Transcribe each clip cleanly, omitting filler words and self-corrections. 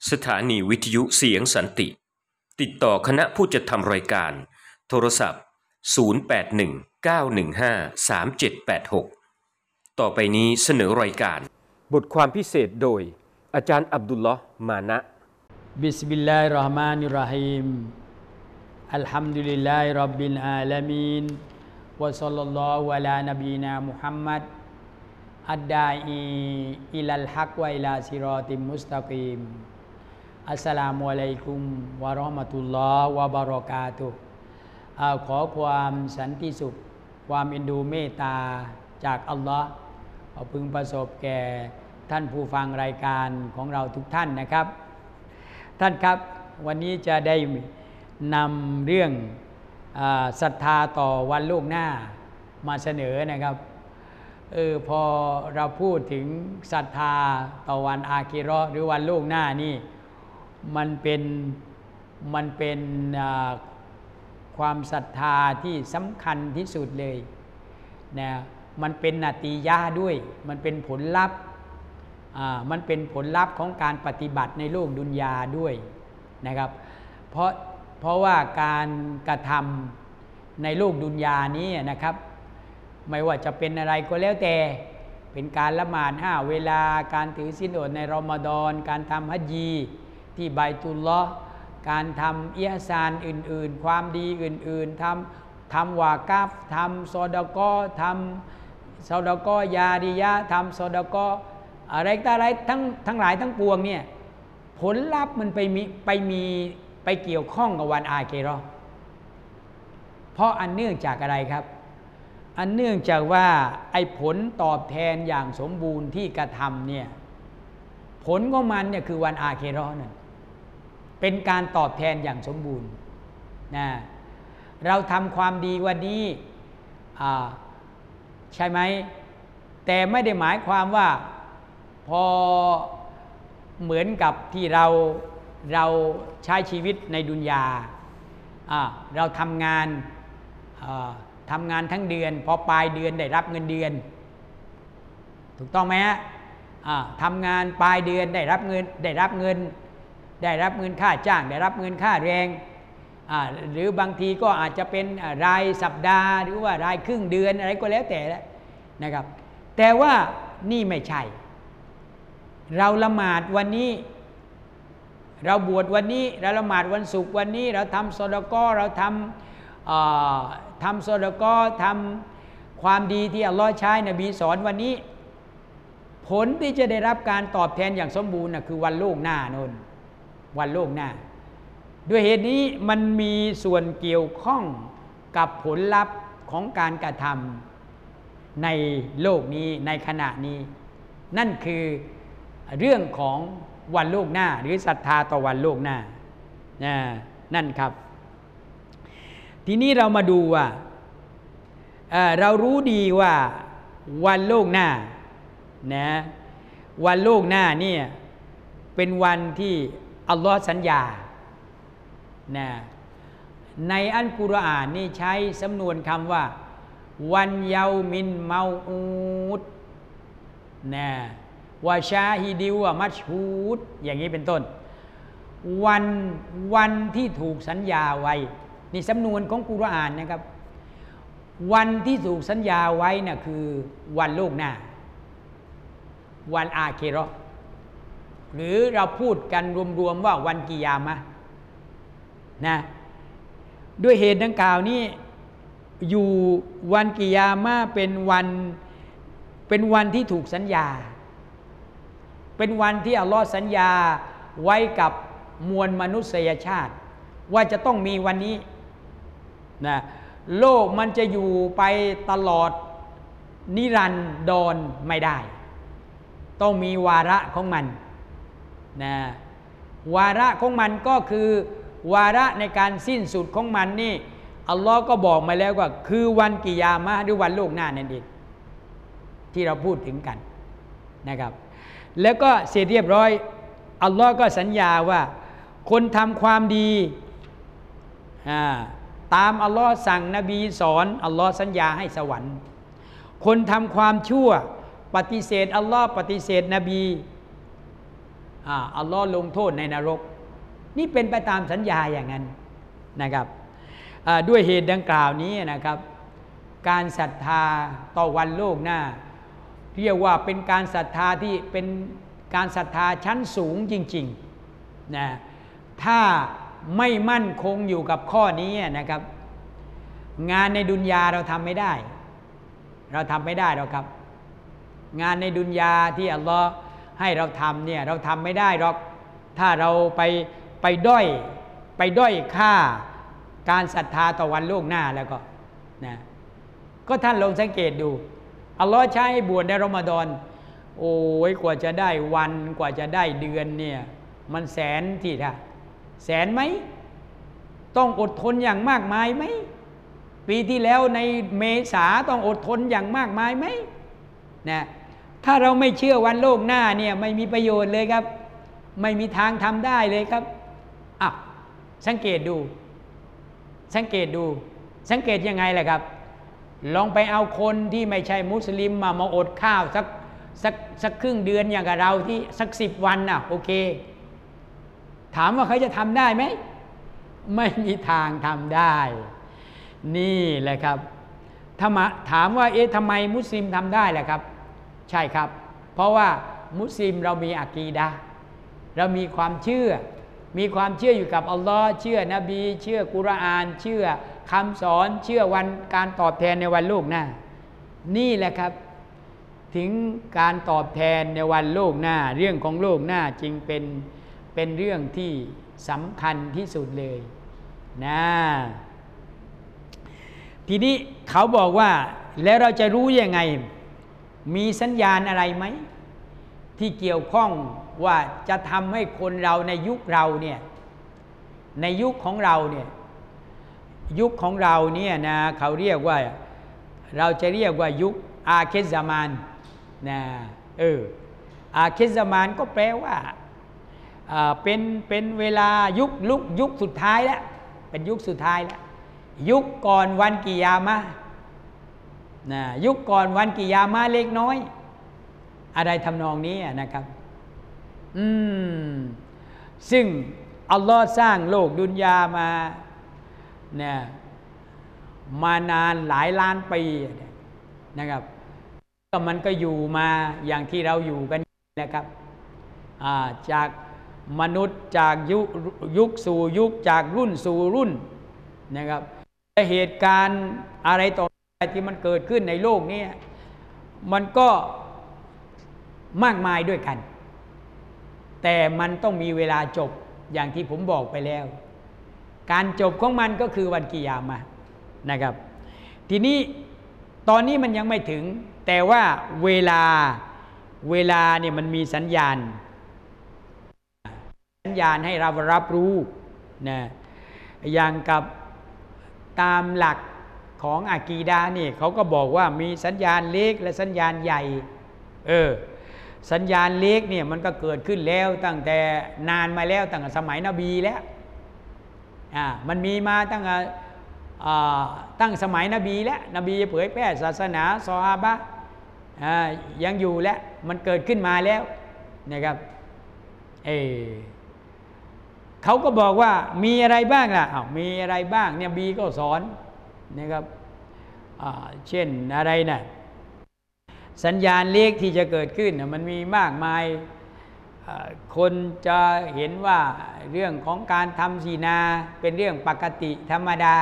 สถานีวิทยุเสียงสันติติดต่อคณะผู้จัดทำรายการโทรศัพท์0819153786ต่อไปนี้เสนอรายการบทความพิเศษโดยอาจารย์อับดุลลอฮ์มานะบิสมิลลาฮิรเราะห์มานิรเราะฮีมอัลฮัมดุลิลลาฮิร็อบบิลอาลามีนวะศ็อลลัลลอฮุอะลานะบีนามุฮัมมัดอัดดาอีอิลัลฮักวะอิลาซิรอติมมุสตะกีมอัสสลามุอะลัยกุมวะเราะห์มะตุลลอฮ์วะบะเราะกาตุฮ์ขอความสันติสุขความเอ็นดูเมตตาจากอัลลอฮ์พึงประสบแก่ท่านผู้ฟังรายการของเราทุกท่านนะครับท่านครับวันนี้จะได้นำเรื่องศรัทธาต่อวันโลกหน้ามาเสนอนะครับพอเราพูดถึงศรัทธาต่อวันอาคิเราะห์หรือวันโลกหน้านี่มันเป็นความศรัทธาที่สำคัญที่สุดเลยนะมันเป็นนาตียะห์ด้วยมันเป็นผลลัพธ์มันเป็นผลลัพธ์ของการปฏิบัติในโลกดุนยาด้วยนะครับเพราะว่าการกระทำในโลกดุนยานี้นะครับไม่ว่าจะเป็นอะไรก็แล้วแต่เป็นการละหมาด5เวลาการถือศีลอดในรอมฎอนการทำฮัจญีที่บัยตุลลอฮ์การทำอิหซานอื่นๆความดีอื่นๆทำวากัฟทำซอดะกอห์ทำซอดะกอห์ยาริยะทำซอดะกอห์อะไรต่ออะไรทั้งหลายทั้งปวงเนี่ยผลลัพธ์มันไปเกี่ยวข้องกับวันอาคิเราะห์เพราะอันเนื่องจากอะไรครับอันเนื่องจากว่าไอ้ผลตอบแทนอย่างสมบูรณ์ที่กระทำเนี่ยผลของมันเนี่ยคือวันอาคิเราะห์นั่นเป็นการตอบแทนอย่างสมบูรณ์นะเราทำความดีวันนี้ใช่ไหมแต่ไม่ได้หมายความว่าพอเหมือนกับที่เราใช้ชีวิตในดุนยาเราทำงานทั้งเดือนพอปลายเดือนได้รับเงินเดือนถูกต้องไหมฮะทำงานปลายเดือนได้รับเงินค่าจ้างได้รับเงินค่าแรงหรือบางทีก็อาจจะเป็นรายสัปดาห์หรือว่ารายครึ่งเดือนอะไรก็แล้วแต่นะครับแต่ว่านี่ไม่ใช่เราละหมาดวันนี้เราบวชวันนี้เราละหมาดวันศุกร์วันนี้เราทำซอดะกอห์เราทำซอดะกอห์ทำความดีที่อัลลอฮ์ใช้นบีสอนวันนี้ผลที่จะได้รับการตอบแทนอย่างสมบูรณ์คือวันโลกหน้าโน่นวันโลกหน้าด้วยเหตุนี้มันมีส่วนเกี่ยวข้องกับผลลัพธ์ของการกระทำในโลกนี้ในขณะนี้นั่นคือเรื่องของวันโลกหน้าหรือศรัทธาต่อวันโลกหน้านั่นครับทีนี้เรามาดูว่าเรารู้ดีว่าวันโลกหน้านะวันโลกหน้านี่เป็นวันที่อัลลอฮ์สัญญานะในอัลกุรอานนี่ใช้สำนวนคำว่าวันเยามินเมาอูดนะวะชาฮิดิวะมัชฮูดอย่างนี้เป็นต้นวันที่ถูกสัญญาไว้นี่สำนวนของกุรอานนะครับวันที่ถูกสัญญาไว้น่ะคือวันโลกหน้าวันอาคิเราะห์หรือเราพูดกันรวมๆว่าวันกิยามะห์นะด้วยเหตุดังกล่าวนี้อยู่วันกิยามะห์เป็นวันที่ถูกสัญญาเป็นวันที่อัลลอฮ์สัญญาไว้กับมวลมนุษยชาติว่าจะต้องมีวันนี้นะโลกมันจะอยู่ไปตลอดนิรันดรไม่ได้ต้องมีวาระของมันนะวาระของมันก็คือวาระในการสิ้นสุดของมันนี่อัลลอฮ์ก็บอกมาแล้วว่าคือวันกิยามะห์หรือวันโลกหน้านั่นเองที่เราพูดถึงกันนะครับแล้วก็เสร็จเรียบร้อยอัลลอฮ์ก็สัญญาว่าคนทำความดีตามอัลลอฮ์สั่งนบีสอนอัลลอฮ์สัญญาให้สวรรค์คนทำความชั่วปฏิเสธอัลลอฮ์ปฏิเสธนบีอัลลอฮ์ลงโทษในนรกนี่เป็นไปตามสัญญาอย่างนั้นนะครับด้วยเหตุดังกล่าวนี้นะครับการศรัทธาต่อวันโลกหน้าเรียกว่าเป็นการศรัทธาที่เป็นการศรัทธาชั้นสูงจริงๆนะถ้าไม่มั่นคงอยู่กับข้อนี้นะครับงานในดุนยาเราทำไม่ได้หรอกครับงานในดุนยาที่อัลลอฮ์ให้เราทำเนี่ยเราทำไม่ได้หรอกถ้าเราไปด้อยค่าการศรัทธาต่อวันโลกหน้าแล้วก็นะก็ท่านลองสังเกตดูอัลลอฮ์ใช้ให้บวชในรอมฎอนโอ้ยกว่าจะได้วันกว่าจะได้เดือนเนี่ยมันแสนที่ท่าแสนไหมต้องอดทนอย่างมากมายไหมปีที่แล้วในเมษาต้องอดทนอย่างมากมายไหมนะถ้าเราไม่เชื่อวันโลกหน้าเนี่ยไม่มีประโยชน์เลยครับไม่มีทางทำได้เลยครับสังเกตยังไงล่ะครับลองไปเอาคนที่ไม่ใช่มุสลิมมาอดข้าวสักครึ่งเดือนอย่างกับเราที่สัก10 วันโอเคถามว่าเขาจะทำได้ไหมไม่มีทางทำได้นี่แหละครับถามว่าทำไมมุสลิมทำได้ล่ะครับใช่ครับเพราะว่ามุสลิมเรามีอะกีดะห์เรามีความเชื่ออยู่กับอัลลอฮ์เชื่อนบีเชื่อกุรอานเชื่อคำสอนเชื่อวันการตอบแทนในวันโลกหน้านี่แหละครับถึงการตอบแทนในวันโลกหน้าเรื่องของโลกหน้าจึงเป็นเรื่องที่สำคัญที่สุดเลยนะทีนี้เขาบอกว่าแล้วเราจะรู้ยังไงมีสัญญาณอะไรไหมที่เกี่ยวข้องว่าจะทำให้คนเราในยุคเราเนี่ยในยุคของเราเนี่ยนะเขาเรียกว่าเราจะเรียกว่ายุคอาเคซามานนะอาเคซามานก็แปลว่าเป็นเวลายุคสุดท้ายแล้วเป็นยุคสุดท้ายแล้วยุคก่อนวันกิยามะห์นะยุคก่อนวันกิยามะห์เล็กน้อยอะไรทำนองนี้นะครับซึ่งอัลลอฮ์สร้างโลกดุนยามาเนี่ยมานานหลายล้านปีนะครับก็มันก็อยู่มาอย่างที่เราอยู่กันนะครับจากมนุษย์จากยุคสู่ยุคจากรุ่นสู่รุ่นนะครับเหตุการณ์อะไรต่ออะไรที่มันเกิดขึ้นในโลกนี้มันก็มากมายด้วยกันแต่มันต้องมีเวลาจบอย่างที่ผมบอกไปแล้วการจบของมันก็คือวันกิยามะห์นะครับทีนี้ตอนนี้มันยังไม่ถึงแต่ว่าเวลาเนี่ยมันมีสัญญาณให้เรารับรู้นะอย่างกับตามหลักของอะกีดะห์นี่เขาก็บอกว่ามีสัญญาณเล็กและสัญญาณใหญ่สัญญาณเล็กเนี่ยมันก็เกิดขึ้นแล้วตั้งแต่นานมาแล้วตั้งแต่สมัยนบีแล้วมันมีมาตั้งสมัยนบีแล้วนบีเผยแพร่ศาสนาซอฮาบะห์ยังอยู่แล้วมันเกิดขึ้นมาแล้วนะครับเขาก็บอกว่ามีอะไรบ้างล่ะมีอะไรบ้างเนี่ยบีก็สอนนะครับเช่นอะไรนะสัญญาณเล็กที่จะเกิดขึ้นมันมีมากมายคนจะเห็นว่าเรื่องของการทำซินาเป็นเรื่องปกติธรรมดา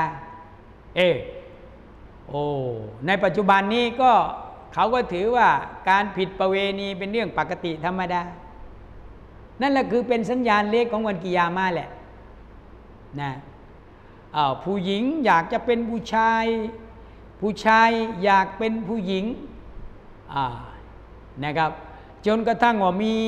ในปัจจุบันนี้ก็เขาก็ถือว่าการผิดประเวณีเป็นเรื่องปกติธรรมดานั่นแหละคือเป็นสัญญาณเล็กของวันกิยามะห์แหละนะผู้หญิงอยากจะเป็นผู้ชายอยากเป็นผู้หญิงนะครับจนกระทั่งว่ามี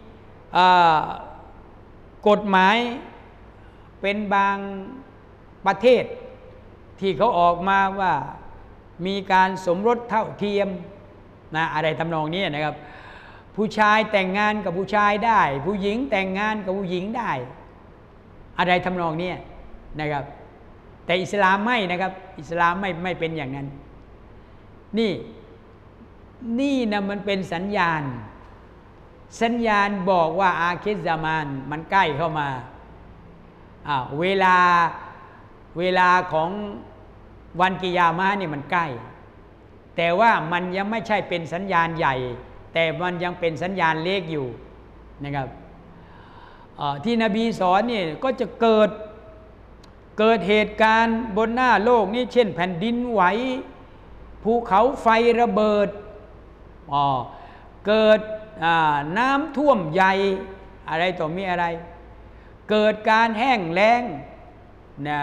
กฎหมายเป็นบางประเทศที่เขาออกมาว่ามีการสมรสเท่าเทียมนะอะไรทำนองนี้นะครับผู้ชายแต่งงานกับผู้ชายได้ผู้หญิงแต่งงานกับผู้หญิงได้อะไรทำนองนี้นะครับแต่อิสลามไม่นะครับอิสลามไม่เป็นอย่างนั้นนี่นะมันเป็นสัญญาณสัญญาณบอกว่าอาคิรซามานมันใกล้เข้ามาเวลาของวันกิยามะห์นี่มันใกล้แต่ว่ามันยังไม่ใช่เป็นสัญญาณใหญ่แต่มันยังเป็นสัญญาณเล็กอยู่นะครับที่นบีสอนนี่ก็จะเกิดเหตุการณ์บนหน้าโลกนี้เช่นแผ่นดินไหวภูเขาไฟระเบิดเกิดน้ำท่วมใหญ่อะไรต่อมีอะไรเกิดการแห้งแล้งนะ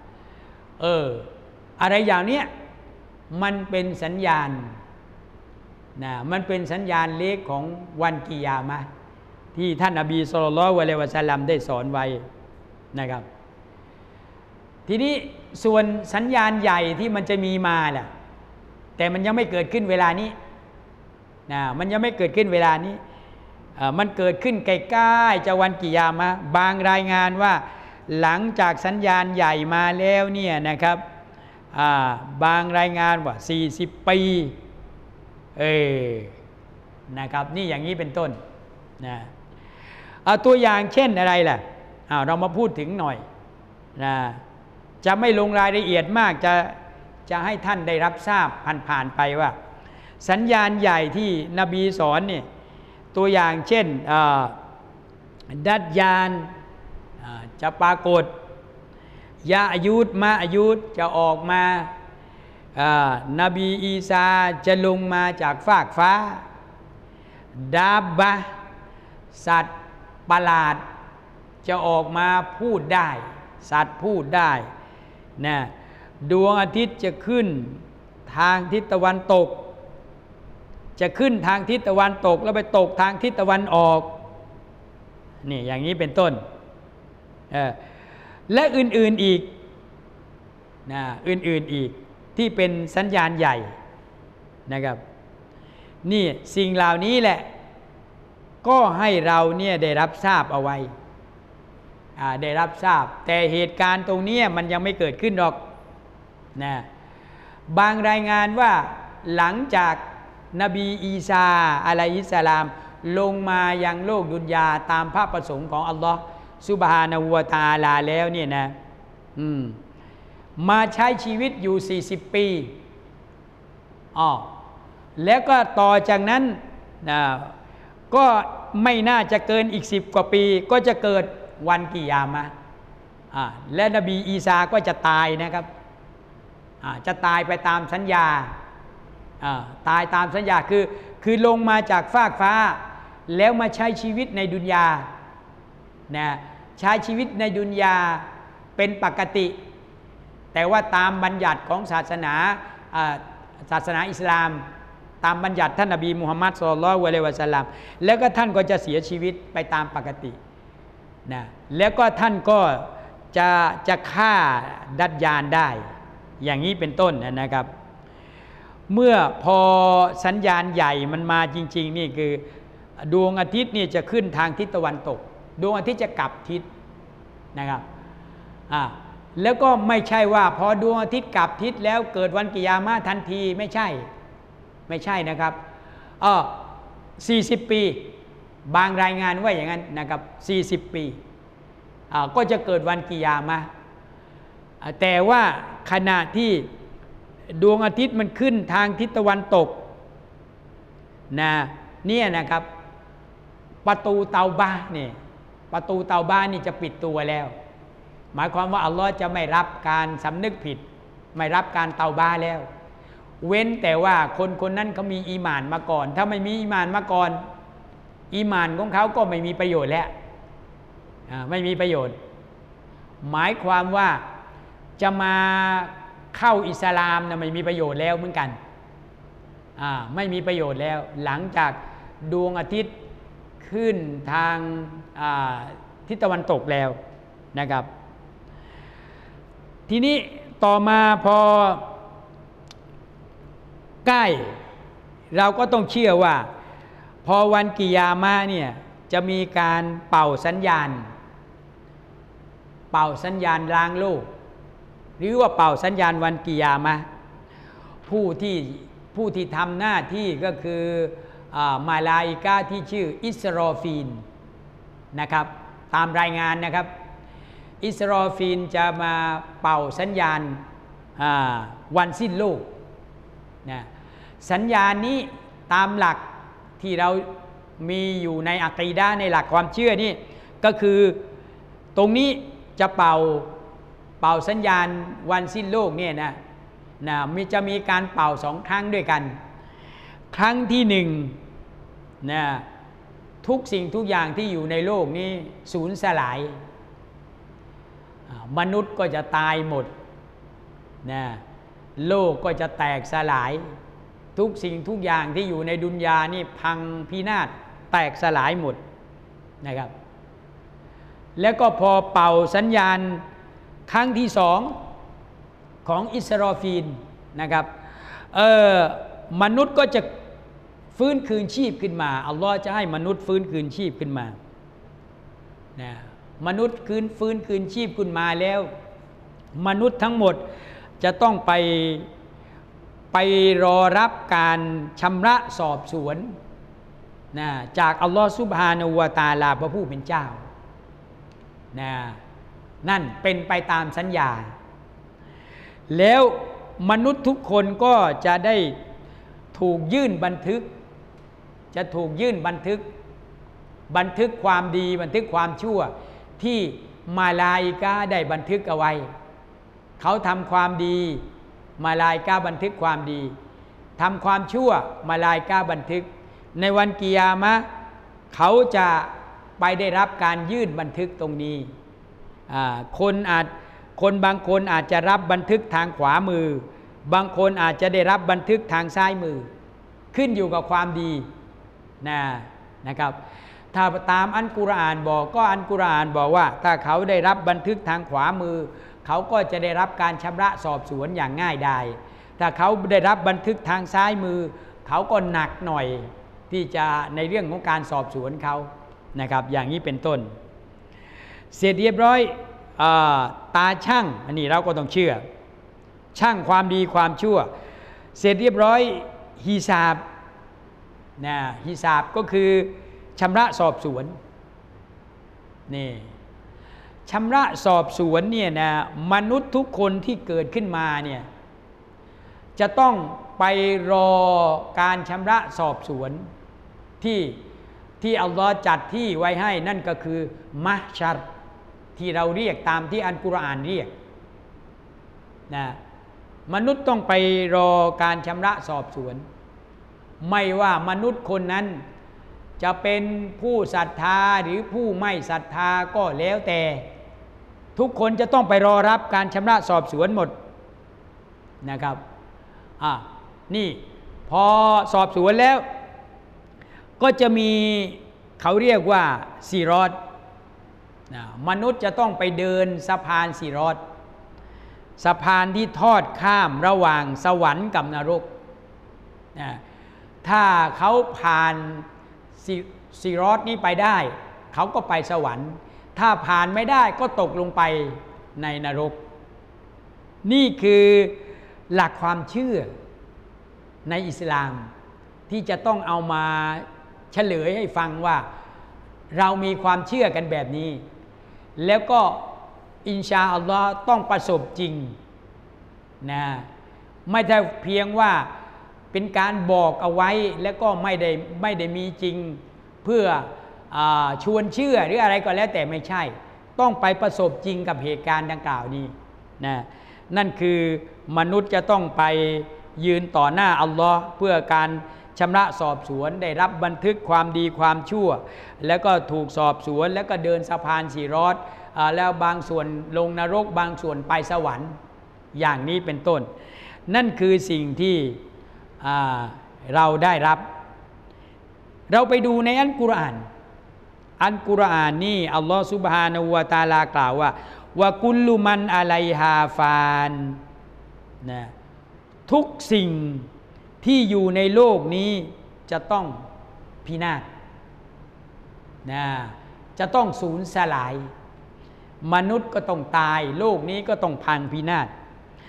อะไรอย่างเนี้ยมันเป็นสัญญาณนะมันเป็นสัญญาณเล็กของวันกิยามะห์ที่ท่านนบีศ็อลลัลลอฮุอะลัยฮิวะซัลลัมได้สอนไว้นะครับทีนี้ส่วนสัญญาณใหญ่ที่มันจะมีมาแหละแต่มันยังไม่เกิดขึ้นเวลานี้นะมันยังไม่เกิดขึ้นเวลานี้มันเกิดขึ้นใกล้ๆจะวันกิยามะห์บางรายงานว่าหลังจากสัญญาณใหญ่มาแล้วเนี่ยนะครับบางรายงานว่า40 ปีนะครับนี่อย่างนี้เป็นต้นนะตัวอย่างเช่นอะไรล่ะเรามาพูดถึงหน่อยนะจะไม่ลงรายละเอียดมากจะให้ท่านได้รับทราบผ่านไปว่าสัญญาณใหญ่ที่นบีสอนเนี่ยตัวอย่างเช่นดัจญาลจะปรากฏยะอายุดมาอายุดจะออกมานบีอีสาจะลงมาจากฟากฟ้าดาบบะสัตว์ประหลาดจะออกมาพูดได้สัตว์พูดได้นะดวงอาทิตย์จะขึ้นทางทิศตะวันตกจะขึ้นทางทิศตะวันตกแล้วไปตกทางทิศตะวันออกนี่อย่างนี้เป็นต้นและอื่นๆอีกนะอื่นๆอีกที่เป็นสัญญาณใหญ่นะครับนี่สิ่งเหล่านี้แหละก็ให้เราเนี่ยได้รับทราบเอาไว้ได้รับทราบแต่เหตุการณ์ตรงนี้มันยังไม่เกิดขึ้นหรอกนะบางรายงานว่าหลังจากนบีอีสาอะลัยฮิสสลามลงมายังโลกดุนยาตามพระประสงค์ของอัลลอฮ์ซุบฮานะฮูวะตะอาลาแล้วเนี่ยนะมาใช้ชีวิตอยู่40 ปีแล้วก็ต่อจากนั้นก็ไม่น่าจะเกินอีก10 กว่าปีก็จะเกิดวันกิยามะห์และนบีอีสาก็จะตายนะครับจะตายไปตามสัญญาตายตามสัญญาคือลงมาจากฟากฟ้าแล้วมาใช้ชีวิตในดุนยานะใช้ชีวิตในดุนยาเป็นปกติแต่ว่าตามบัญญัติของศาสนาอิสลามตามบัญญัติท่านนบีมุฮัมมัดศ็อลลัลลอฮุอะลัยฮิวะซัลลัมแล้วก็ท่านก็จะเสียชีวิตไปตามปกตินะแล้วก็ท่านก็จะฆ่าดัจญาลได้อย่างนี้เป็นต้นนะครับเมื่อพอสัญญาณใหญ่มันมาจริงๆนี่คือดวงอาทิตย์นี่จะขึ้นทางทิศตะวันตกดวงอาทิตย์จะกลับทิศนะครับแล้วก็ไม่ใช่ว่าพอดวงอาทิตย์กลับทิศแล้วเกิดวันกิยามะห์ทันทีไม่ใช่นะครับ40 ปีบางรายงานว่าอย่างนั้นนะครับ40 ปีก็จะเกิดวันกิยามะห์แต่ว่าขณะที่ดวงอาทิตย์มันขึ้นทางทิศตะวันตกเนี่ยนะครับประตูเตาบะห์นี่ประตูเตาบะห์นี่จะปิดตัวแล้วหมายความว่าอัลลอฮ์จะไม่รับการสำนึกผิดไม่รับการเตาบะห์แล้วเว้นแต่ว่าคนนั้นเขามีอีหม่านมาก่อนถ้าไม่มีอีหม่านมาก่อนอีหม่านของเขาก็ไม่มีประโยชน์แล้วไม่มีประโยชน์หมายความว่าจะมาเข้าอิสลามนะไม่มีประโยชน์แล้วเหมือนกันไม่มีประโยชน์แล้วหลังจากดวงอาทิตย์ขึ้นทางทิศตะวันตกแล้วนะครับทีนี้ต่อมาพอใกล้เราก็ต้องเชื่อว่าพอวันกิยามะห์เนี่ยจะมีการเป่าสัญญาณล้างโลกหรือว่าเป่าสัญญาณวันกิยามะห์ผู้ที่ทำหน้าที่ก็คือมาลาอิกะที่ชื่ออิสรอฟีลนะครับตามรายงานนะครับอิสรอฟีลจะมาเป่าสัญญาณวันสิ้นโลกนะสัญญาณนี้ตามหลักที่เรามีอยู่ในอะกีดะห์ในหลักความเชื่อนี่ก็คือตรงนี้จะเป่าสัญญาณวันสิ้นโลกเนี่ยนะจะมีการเป่า2 ครั้งด้วยกันครั้งที่1นะทุกสิ่งทุกอย่างที่อยู่ในโลกนี้สูญสลายมนุษย์ก็จะตายหมดนะโลกก็จะแตกสลายทุกสิ่งทุกอย่างที่อยู่ในดุนยานี่พังพินาศแตกสลายหมดนะครับแล้วก็พอเป่าสัญญาณครั้งที่2ของอิสรอฟีลนะครับมนุษย์ก็จะฟื้นคืนชีพขึ้นมาอัลลอฮ์จะให้มนุษย์ฟื้นคืนชีพขึ้นมานะมนุษย์ฟื้นคืนชีพขึ้นมาแล้วมนุษย์ทั้งหมดจะต้องไปรอรับการชำระสอบสวนนะจากอัลลอฮ์ซุบฮานะฮูวะตะอาลาพระผู้เป็นเจ้านะนั่นเป็นไปตามสัญญาแล้วมนุษย์ทุกคนก็จะได้ถูกยื่นบันทึกบันทึกความดีบันทึกความชั่วที่มาลาอิกะห์ได้บันทึกเอาไว้เขาทำความดีมาลาอิกะห์บันทึกความดีทำความชั่วมาลาอิกะห์บันทึกในวันกิยามะห์เขาจะไปได้รับการยื่นบันทึกตรงนี้คนบางคนอาจจะรับบันทึกทางขวามือบางคนอาจจะได้รับบันทึกทางซ้ายมือขึ้นอยู่กับความดีนะครับถ้าตามอัลกุรอานบอกก็อัลกุรอานบอกว่าถ้าเขาได้รับบันทึกทางขวามือเขาก็จะได้รับการชำระสอบสวนอย่างง่ายดายถ้าเขาได้รับบันทึกทางซ้ายมือเขาก็หนักหน่อยที่จะในเรื่องของการสอบสวนเขานะครับอย่างนี้เป็นต้นเสร็จเรียบร้อยตาช่างอันนี้เราก็ต้องเชื่อช่างความดีความชั่วเสร็จเรียบร้อยฮิซาบฮิซาบก็คือชำระสอบสวนนี่ชำระสอบสวนเนี่ยนะมนุษย์ทุกคนที่เกิดขึ้นมาเนี่ยจะต้องไปรอการชำระสอบสวนที่อัลลอฮ์จัดที่ไว้ให้นั่นก็คือมะชัรที่เราเรียกตามที่อัลกุรอานเรียกนะมนุษย์ต้องไปรอการชำระสอบสวนไม่ว่ามนุษย์คนนั้นจะเป็นผู้ศรัทธาหรือผู้ไม่ศรัทธาก็แล้วแต่ทุกคนจะต้องไปรอรับการชำระสอบสวนหมดนะครับนี่พอสอบสวนแล้วก็จะมีเขาเรียกว่าซีรอตมนุษย์จะต้องไปเดินสะพานซีรอตสะพานที่ทอดข้ามระหว่างสวรรค์กับนรกถ้าเขาผ่านซีรอตนี้ไปได้เขาก็ไปสวรรค์ถ้าผ่านไม่ได้ก็ตกลงไปในนรกนี่คือหลักความเชื่อในอิสลามที่จะต้องเอามาเฉลยให้ฟังว่าเรามีความเชื่อกันแบบนี้แล้วก็อินชาอัลลอฮ์ต้องประสบจริงนะไม่ใช่เพียงว่าเป็นการบอกเอาไว้แล้วก็ไม่ได้มีจริงเพื่อชวนเชื่อหรืออะไรก็แล้วแต่ไม่ใช่ต้องไปประสบจริงกับเหตุการณ์ดังกล่าวนี้นะนั่นคือมนุษย์จะต้องไปยืนต่อหน้าอัลลอฮ์เพื่อการชำระสอบสวนได้รับบันทึกความดีความชั่วแล้วก็ถูกสอบสวนแล้วก็เดินสะพานซีรอตแล้วบางส่วนลงนรกบางส่วนไปสวรรค์อย่างนี้เป็นต้นนั่นคือสิ่งที่เราได้รับเราไปดูในอัลกุรอานนี่อัลลอฮฺซุบฮานะฮูวะตะอาลากล่าวว่าวะกุลลุมันอะลัยฮาฟานนะทุกสิ่งที่อยู่ในโลกนี้จะต้องพินาศนะจะต้องสูญสลายมนุษย์ก็ต้องตายโลกนี้ก็ต้องพังพินาศ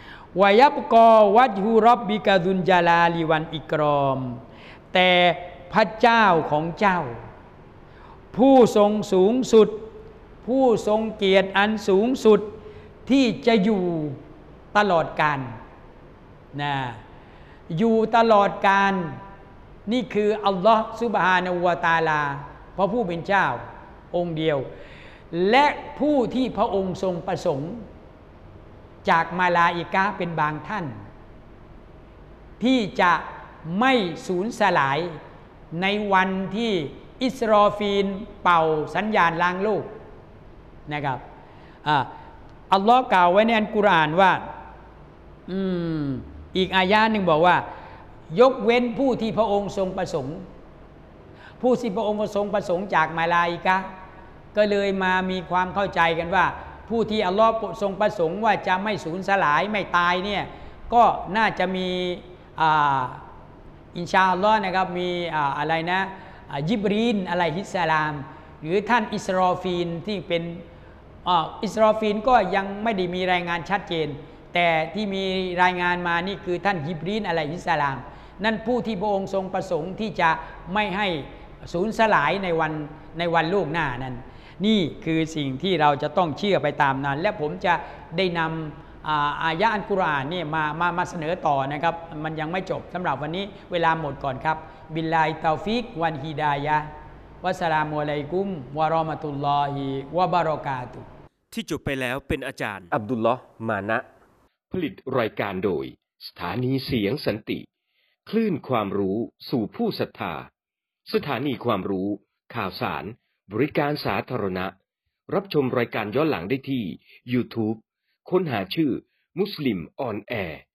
วายับกอวัจฮุร็อบบิกะซุลญะลาลิวันอิกรอมแต่พพระเจ้าของเจ้าผู้ทรงสูงสุดผู้ทรงเกียรติอันสูงสุดที่จะอยู่ตลอดกาลนะอยู่ตลอดกาลนี่คืออัลลอฮฺซุบฮานะฮูวะตะอาลาพระผู้เป็นเจ้าองค์เดียวและผู้ที่พระองค์ทรงประสงค์จากมาลาอิกะห์เป็นบางท่านที่จะไม่สูญสลายในวันที่อิสรอฟีลเป่าสัญญาณล้างโลกนะครับอัลลอฮ์กล่าวไว้ในอัลกุรอานว่าอีกอายะห์หนึ่งบอกว่ายกเว้นผู้ที่พระองค์ทรงประสงค์ผู้ที่พระองค์ทรงประสงค์จากมาลาอิกะห์ก็เลยมามีความเข้าใจกันว่าผู้ที่อัลลอฮ์ทรงประสงค์ว่าจะไม่สูญสลายไม่ตายเนี่ยก็น่าจะมีอินชาอัลลอฮ์นะครับมีอะไรนะยิบรีนอะลัยฮิสสลามหรือท่านอิสรอฟีลที่เป็นอิสรอฟีลก็ยังไม่ได้มีรายงานชัดเจนแต่ที่มีรายงานมานี่คือท่านยิบรีนอะลัยฮิสสลามนั่นผู้ที่พระองค์ทรงประสงค์ที่จะไม่ให้สูญสลายในวันโลกหน้านั้นนี่คือสิ่งที่เราจะต้องเชื่อไปตามนั้นและผมจะได้นำอายะอัลกุรอานนี่มาเสนอต่อนะครับมันยังไม่จบสำหรับวันนี้เวลาหมดก่อนครับบิลลาฮิตอฟิกวันฮิดายะห์วัสสลามุอะลัยกุมวะเราะมะตุลลอฮิวะบะเราะกาตุฮ์ที่จบไปแล้วเป็นอาจารย์อับดุลลอฮ์มานะผลิตรายการโดยสถานีเสียงสันติคลื่นความรู้สู่ผู้ศรัทธาสถานีความรู้ข่าวสารบริการสาธารณะรับชมรายการย้อนหลังได้ที่ YouTube ค้นหาชื่อมุสลิมออนแอร์